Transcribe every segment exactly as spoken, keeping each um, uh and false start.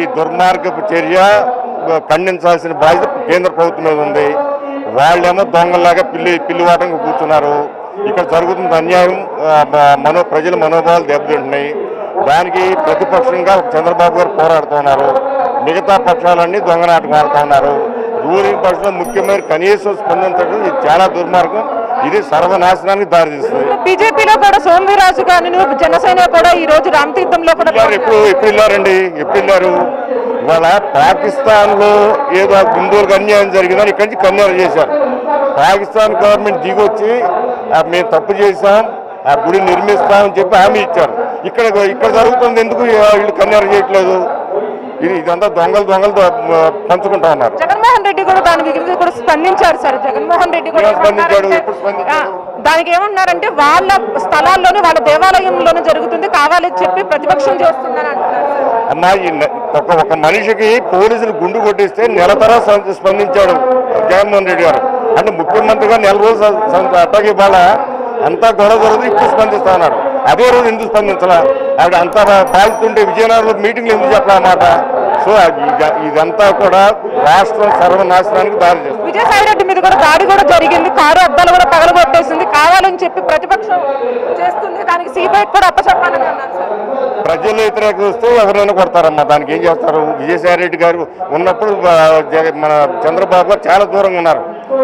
దుర్మార్గపు చర్య ఖండించాల్సిన బాధ్యత కేంద్ర ప్రభుత్వం మీద ఉంది. వాళ్ళేమో దొంగలాగా పిల్లి పిల్లివాటంగా కూర్చున్నారు. ఇక్కడ జరుగుతున్న అన్యాయం మనో ప్రజల మనోభావాలు దెబ్బతింటున్నాయి. దానికి ప్రతిపక్షంగా చంద్రబాబు గారు పోరాడుతున్నారు. మిగతా పక్షాలన్నీ దొంగనాటకం ఆడుతూ ఉన్నారు. రూలింగ్ పక్షంలో ముఖ్యమైన కనీసం స్పందించడం ఇది చాలా దుర్మార్గం. ఇది సర్వనాశనానికి దారితీస్తుంది. బీజేపీలో కూడా సోమవీరాజు కానీ జనసేన కూడా ఈ రోజు రామతీర్థంలో కూడా ఎప్పుడు ఎప్పుడు వెళ్ళారండి ఎప్పుడు వెళ్ళారు ఇవాళ పాకిస్తాన్ లో ఏదో హిందువులకు అన్యాయం జరిగిందని ఇక్కడి నుంచి కన్యాలు చేశారు. పాకిస్తాన్ గవర్నమెంట్ దిగొచ్చి మేము తప్పు చేశాం, ఆ గుడి నిర్మిస్తామని చెప్పి హామీ ఇచ్చారు. ఇక్కడ ఇక్కడ జరుగుతుంది ఎందుకు వీళ్ళు కన్యాలు చేయట్లేదు? ఇది ఇదంతా దొంగలు దొంగలు పంచుకుంటా ఉన్నారు. జగన్మోహన్ రెడ్డి కూడా దానికి కూడా స్పందించారు సార్. జగన్మోహన్ రెడ్డి కూడా స్పందించాడు. దానికి ఏమంటున్నారంటే వాళ్ళ స్థలాల్లోనే వాళ్ళ దేవాలయంలోనే జరుగుతుంది, కావాలని చెప్పి ప్రతిపక్షం చేస్తుందని అంటున్నారు. అన్నా ఒక ఒక మనిషికి పోలీసులు గుండు కొట్టిస్తే నెల తర్వాత స్పందించాడు జగన్మోహన్ రెడ్డి గారు. అంటే ముఖ్యమంత్రిగా నెల రోజులు అట్టకి ఇవాళ అంతా గొడవ జరుగుతుంది, ఇప్పుడు స్పందిస్తా ఉన్నాడు. అదే రోజు ఎందుకు స్పందించాలా? ఆవిడ అంతా బాధితుంటే విజయనగరంలో మీటింగ్లు ఎందుకు చెప్పాలన్నమాట. సో ఇదంతా కూడా రాష్ట్రం సర్వనాశనానికి దారి చేస్తుంది. విజయసాయి రెడ్డి మీద కూడా దాడి కూడా జరిగింది, కారు అద్దాలు కూడా పగలగొట్టేసింది, కావాలని చెప్పి ప్రతిపక్షం చేస్తుంది, దానికి సిబిఐ కూడా అప్పచెప్పాలని అన్నారు సార్. ప్రజలు వ్యతిరేకత వస్తే ఎవరైనా కొడతారమ్మా, దానికి ఏం చేస్తారు? విజయసాయి రెడ్డి గారు ఉన్నప్పుడు మన చంద్రబాబు గారు చాలా దూరంగా ఉన్నారు.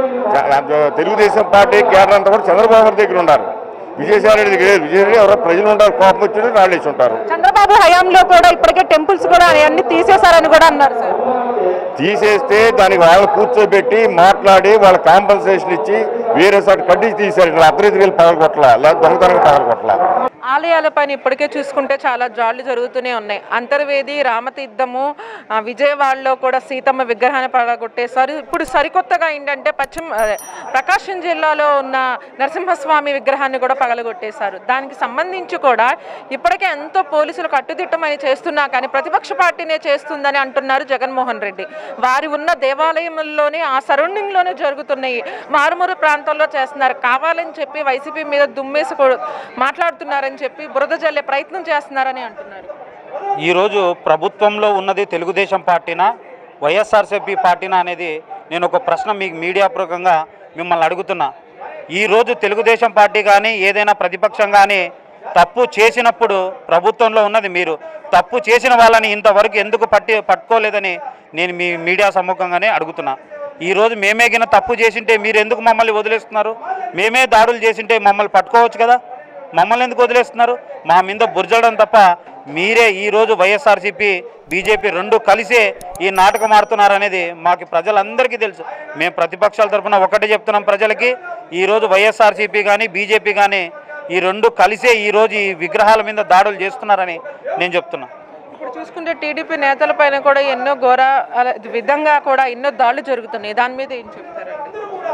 తెలుగుదేశం పార్టీ కేడర్ అంతా కూడా చంద్రబాబు గారి దగ్గర ఉన్నారు. విజయసాయి రెడ్డి దగ్గర విజయసాయి ఎవరో ప్రజలు ఉంటారు, కోపం వచ్చి రాళ్ళేసి ఉంటారు. చంద్రబాబు హయాంలో కూడా ఇప్పటికే టెంపుల్స్ కూడా అన్ని తీసేశారని కూడా అన్నారు సార్. తీసేస్తే దానికి వాళ్ళు కూర్చోబెట్టి మాట్లాడి వాళ్ళ కాంపన్సేషన్ ఇచ్చి వేరే సార్ కడ్డీ తీశారు. అర్ధరీతికి పగలగొట్టలా లేదా దొంగతనంగా పగలగొట్టలా. ఆలయాలపైన ఇప్పటికే చూసుకుంటే చాలా జాళ్లు జరుగుతూనే ఉన్నాయి. అంతర్వేది, రామతీర్థము, విజయవాడలో కూడా సీతమ్మ విగ్రహాన్ని పడగొట్టేశారు. ఇప్పుడు సరికొత్తగా ఏంటంటే పశ్చిమ ప్రకాశం జిల్లాలో ఉన్న నరసింహస్వామి విగ్రహాన్ని కూడా పగలగొట్టేశారు. దానికి సంబంధించి కూడా ఇప్పటికే ఎంతో పోలీసులు కట్టుదిట్టమని చేస్తున్నా కానీ ప్రతిపక్ష పార్టీనే చేస్తుందని అంటున్నారు జగన్మోహన్ రెడ్డి. వారి ఉన్న దేవాలయంలోనే ఆ సరౌండింగ్లోనే జరుగుతున్నాయి, మారుమూరు ప్రాంతాల్లో చేస్తున్నారు. కావాలని చెప్పి వైసీపీ మీద దుమ్మేసి మాట్లాడుతున్నారని చెప్పి బురద జల్లే ప్రయత్నం చేస్తున్నారని అంటున్నారు. ఈరోజు ప్రభుత్వంలో ఉన్నది తెలుగుదేశం పార్టీనా వైఎస్ఆర్సీపీ పార్టీనా అనేది నేను ఒక ప్రశ్న మీకు మీడియా పూర్వకంగా మిమ్మల్ని అడుగుతున్నా. ఈరోజు తెలుగుదేశం పార్టీ కానీ ఏదైనా ప్రతిపక్షం కానీ తప్పు చేసినప్పుడు ప్రభుత్వంలో ఉన్నది మీరు, తప్పు చేసిన వాళ్ళని ఇంతవరకు ఎందుకు పట్టి పట్టుకోలేదని నేను మీ మీడియా సమ్ముఖంగానే అడుగుతున్నా. ఈరోజు మేమే గిన తప్పు చేసింటే మీరు ఎందుకు మమ్మల్ని వదిలేస్తున్నారు? మేమే దాడులు చేసింటే మమ్మల్ని పట్టుకోవచ్చు కదా, మమ్మల్ని ఎందుకు వదిలేస్తున్నారు? మా మీద బుర్జడం తప్ప మీరే ఈరోజు వైఎస్ఆర్సీపీ బీజేపీ రెండు కలిసే ఈ నాటకం ఆడుతున్నారనేది మాకు ప్రజలందరికీ తెలుసు. మేము ప్రతిపక్షాల తరఫున ఒకటే చెప్తున్నాం ప్రజలకి, ఈరోజు వైఎస్ఆర్సీపీ కానీ బీజేపీ కానీ ఈ రెండు కలిసే ఈరోజు ఈ విగ్రహాల మీద దాడులు చేస్తున్నారని నేను చెప్తున్నా. ఇప్పుడు చూసుకుంటే టీడీపీ నేతల పైన కూడా ఎన్నో ఘోర విధంగా కూడా ఎన్నో దాడులు జరుగుతున్నాయి. దాని మీద ఏం చెప్తారండి?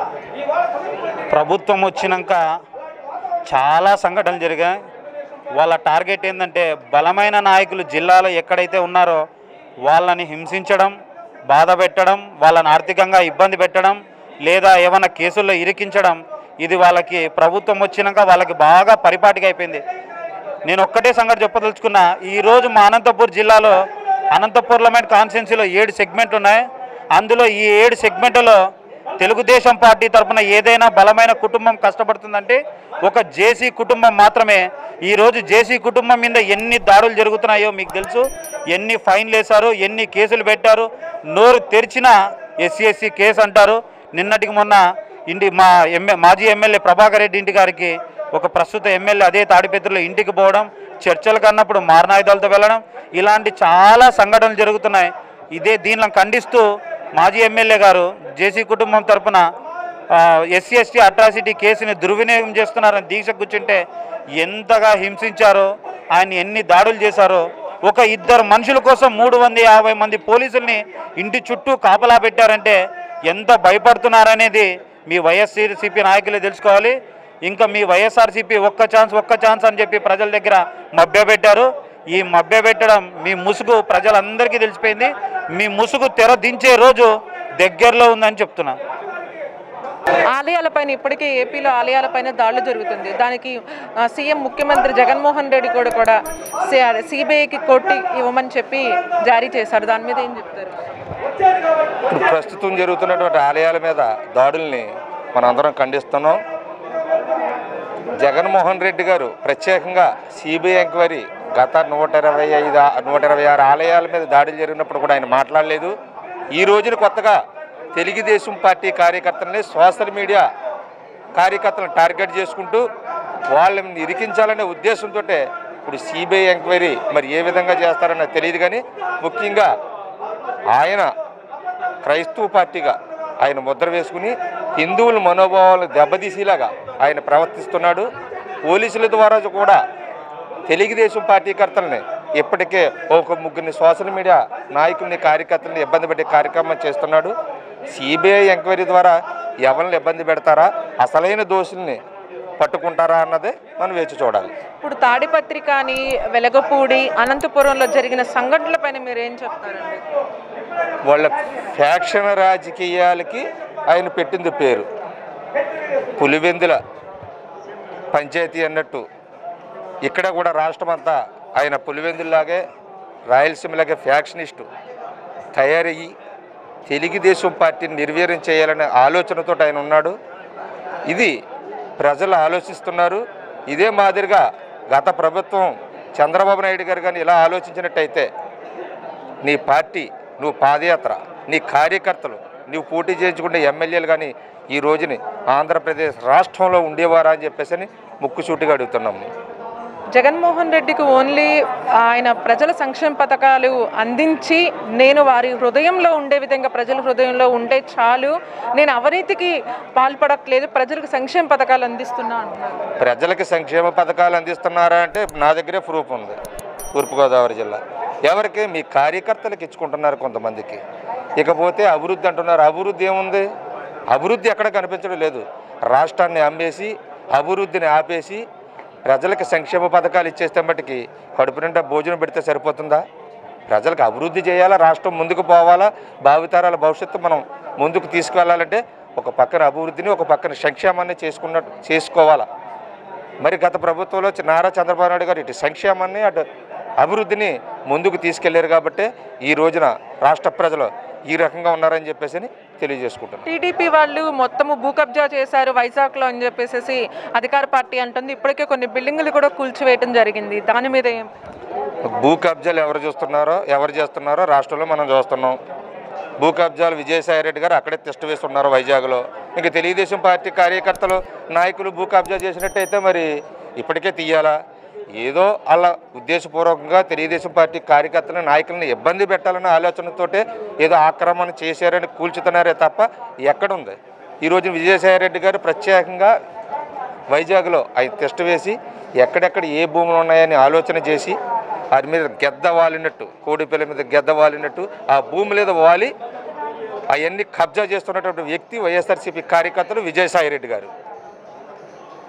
ప్రభుత్వం వచ్చినాక చాలా సంఘటనలు జరిగాయి. వాళ్ళ టార్గెట్ ఏంటంటే బలమైన నాయకులు జిల్లాలో ఎక్కడైతే ఉన్నారో వాళ్ళని హింసించడం, బాధ పెట్టడం, వాళ్ళని ఆర్థికంగా ఇబ్బంది పెట్టడం, లేదా ఏమైనా కేసుల్లో ఇరికించడం. ఇది వాళ్ళకి ప్రభుత్వం వచ్చినాక వాళ్ళకి బాగా పరిపాటిగా అయిపోయింది. నేను ఒక్కటే సంగతి చెప్పదలుచుకున్నా. ఈరోజు మా అనంతపూర్ జిల్లాలో అనంతపూర్ పార్లమెంట్ కాన్స్టిట్యున్సీలో ఏడు సెగ్మెంట్లు ఉన్నాయి. అందులో ఈ ఏడు సెగ్మెంట్లలో తెలుగుదేశం పార్టీ తరఫున ఏదైనా బలమైన కుటుంబం కష్టపడుతుందంటే ఒక జేసీ కుటుంబం మాత్రమే. ఈరోజు జేసీ కుటుంబం మీద ఎన్ని దాడులు జరుగుతున్నాయో మీకు తెలుసు. ఎన్ని ఫైన్లు వేశారు, ఎన్ని కేసులు పెట్టారు. నోరు తెరిచిన ఎస్సీ ఎస్సీ కేసు అంటారు. నిన్నటికి మొన్న ఇంటి మా ఎమ్మె మాజీ ఎమ్మెల్యే ప్రభాకర్ రెడ్డి ఇంటి గారికి ఒక ప్రస్తుత ఎమ్మెల్యే అదే తాడిపత్రిలో ఇంటికి పోవడం, చర్చలకు అన్నప్పుడు మారణాయుధాలతో వెళ్ళడం, ఇలాంటి చాలా సంఘటనలు జరుగుతున్నాయి. ఇదే దీనిలో ఖండిస్తూ మాజీ ఎమ్మెల్యే గారు జేసీ కుటుంబం తరఫున ఎస్సీ ఎస్టీ అట్రాసిటీ కేసుని దుర్వినియోగం చేస్తున్నారని దీక్ష కూర్చుంటే ఎంతగా హింసించారో, ఆయన ఎన్ని దాడులు చేశారో. ఒక ఇద్దరు మనుషుల కోసం మూడు వందల యాభై మంది పోలీసుల్ని ఇంటి చుట్టూ కాపలా పెట్టారంటే ఎంత భయపడుతున్నారనేది మీ వైఎస్ఆర్సీపీ నాయకులే తెలుసుకోవాలి. ఇంకా మీ వైఎస్ఆర్సీపీ ఒక్క ఛాన్స్ ఒక్క ఛాన్స్ అని చెప్పి ప్రజల దగ్గర మభ్యపెట్టారు. ఈ మభ్యపెట్టడం మీ ముసుగు ప్రజలందరికీ తెలిసిపోయింది. మీ ముసుగు తెర దించే రోజు దగ్గరలో ఉందని చెప్తున్నా. ఆలయాలపైన ఇప్పటికే ఏపీలో ఆలయాలపైన దాడులు జరుగుతుంది. దానికి ఆ, సీఎం ముఖ్యమంత్రి జగన్మోహన్ రెడ్డి కూడా కూడా సిబిఐకి కోర్టు ఇవ్వమని చెప్పి జారీ చేశారు. దాని మీద ఏం చెప్తారు? ఇప్పుడు ప్రస్తుతం జరుగుతున్నటువంటి ఆలయాల మీద దాడుల్ని మనందరం ఖండిస్తున్నాం. జగన్మోహన్ రెడ్డి గారు ప్రత్యేకంగా సిబిఐ ఎంక్వైరీ గత నూట ఇరవై ఐదు నూట ఇరవై ఆరు ఆలయాల మీద దాడులు జరిగినప్పుడు కూడా ఆయన మాట్లాడలేదు. ఈ రోజున కొత్తగా తెలుగుదేశం పార్టీ కార్యకర్తలని సోషల్ మీడియా కార్యకర్తలను టార్గెట్ చేసుకుంటూ వాళ్ళని ఇరికించాలనే ఉద్దేశంతో ఇప్పుడు సిబిఐ ఎంక్వైరీ మరి ఏ విధంగా చేస్తారని తెలియదు. కానీ ముఖ్యంగా ఆయన క్రైస్తవ పార్టీగా ఆయన ముద్ర వేసుకుని హిందువుల మనోభావాలను దెబ్బతీసేలాగా ఆయన ప్రవర్తిస్తున్నాడు. పోలీసుల ద్వారా కూడా తెలుగుదేశం పార్టీకర్తలని ఇప్పటికే ఒక ముగ్గురిని సోషల్ మీడియా నాయకుల్ని కార్యకర్తలని ఇబ్బంది పెట్టే కార్యక్రమం చేస్తున్నాడు. సిబిఐ ఎంక్వైరీ ద్వారా ఎవరిని ఇబ్బంది పెడతారా, అసలైన దోషుల్ని పట్టుకుంటారా అన్నదే మనం వేచి చూడాలి. ఇప్పుడు తాడిపత్రి కానీ వెలగపూడి అనంతపురంలో జరిగిన సంఘటనలపైన మీరు ఏం చెప్తారండి? వాళ్ళ ఫ్యాక్షన్ రాజకీయాలకి ఆయన పెట్టింది పేరు. పులివెందుల పంచాయతీ అన్నట్టు ఇక్కడ కూడా రాష్ట్రం అంతా ఆయన పులివెందుల్లాగే రాయలసీమలాగే ఫ్యాక్షనిస్టు తయారయ్యి తెలుగుదేశం పార్టీని నిర్వీర్యం చేయాలనే ఆలోచనతో ఆయన ఉన్నాడు. ఇది ప్రజలు ఆలోచిస్తున్నారు. ఇదే మాదిరిగా గత ప్రభుత్వం చంద్రబాబు నాయుడు గారు కానీ ఇలా ఆలోచించినట్టయితే నీ పార్టీ, నువ్వు పాదయాత్ర, నీ కార్యకర్తలు, నువ్వు పోటీ చేయించుకునే ఎమ్మెల్యేలు కానీ ఈ రోజుని ఆంధ్రప్రదేశ్ రాష్ట్రంలో ఉండేవారా అని చెప్పేసి అని ముక్కుసూటిగా అడుగుతున్నాము. జగన్మోహన్ రెడ్డికి ఓన్లీ ఆయన ప్రజల సంక్షేమ పథకాలు అందించి నేను వారి హృదయంలో ఉండే విధంగా ప్రజల హృదయంలో ఉంటే చాలు, నేను అవినీతికి పాల్పడట్లేదు, ప్రజలకు సంక్షేమ పథకాలు అందిస్తున్నా అంటున్నారు. ప్రజలకి సంక్షేమ పథకాలు అందిస్తున్నారా అంటే నా దగ్గరే ప్రూఫ్ ఉంది. తూర్పుగోదావరి జిల్లా ఎవరికి మీ కార్యకర్తలకు ఇచ్చుకుంటున్నారు కొంతమందికి. ఇకపోతే అభివృద్ధి అంటున్నారు. అభివృద్ధి ఏముంది? అభివృద్ధి ఎక్కడ కనిపించడం లేదు. రాష్ట్రాన్ని అమ్మేసి అభివృద్ధిని ఆపేసి ప్రజలకు సంక్షేమ పథకాలు ఇచ్చేస్తే మట్టుకి కడుపు నిండా భోజనం పెడితే సరిపోతుందా? ప్రజలకు అభివృద్ధి చేయాలా, రాష్ట్రం ముందుకు పోవాలా, భావితరాల భవిష్యత్తు మనం ముందుకు తీసుకువెళ్ళాలంటే ఒక పక్కన అభివృద్ధిని ఒక పక్కన సంక్షేమాన్ని చేసుకున్నట్టు చేసుకోవాలా. మరి గత ప్రభుత్వంలో నారా చంద్రబాబు నాయుడు గారు ఇటు సంక్షేమాన్ని అటు అభివృద్ధిని ముందుకు తీసుకెళ్లారు కాబట్టి ఈ రోజున రాష్ట్ర ప్రజలు ఈ రకంగా ఉన్నారని చెప్పేసి తెలియజేసుకుంటున్నాను. టీడీపీ వాళ్ళు మొత్తము భూ కబ్జా చేశారు వైజాగ్లో అని చెప్పేసి అధికార పార్టీ అంటుంది. ఇప్పటికే కొన్ని బిల్డింగులు కూడా కూల్చివేయడం జరిగింది. దాని మీద ఏం? భూ కబ్జాలు ఎవరు చూస్తున్నారో ఎవరు చేస్తున్నారో రాష్ట్రంలో మనం చూస్తున్నాం. భూ కబ్జాలు విజయసాయి రెడ్డి గారు అక్కడే తిష్ట వేస్తున్నారు వైజాగ్లో. ఇంకా తెలుగుదేశం పార్టీ కార్యకర్తలు నాయకులు భూ కబ్జా చేసినట్టయితే మరి ఇప్పటికే తీయాలా? ఏదో అలా ఉద్దేశపూర్వకంగా తెలుగుదేశం పార్టీ కార్యకర్తల నాయకులను ఇబ్బంది పెట్టాలన్న ఆలోచనతోటే ఏదో ఆక్రమణ చేశారని కూల్చుతున్నారే తప్ప ఎక్కడుంది? ఈరోజు విజయసాయి రెడ్డి గారు ప్రత్యేకంగా వైజాగ్లో ఆయన తిష్ట వేసి ఎక్కడెక్కడ ఏ భూములు ఉన్నాయని ఆలోచన చేసి వారి మీద గెద్ద వాలినట్టు, కోడిపిల్ల మీద గెద్ద వాలినట్టు ఆ భూమి మీద వాలి అవన్నీ కబ్జా చేస్తున్నటువంటి వ్యక్తి వైఎస్ఆర్సీపీ కార్యకర్తలు విజయసాయి రెడ్డి గారు.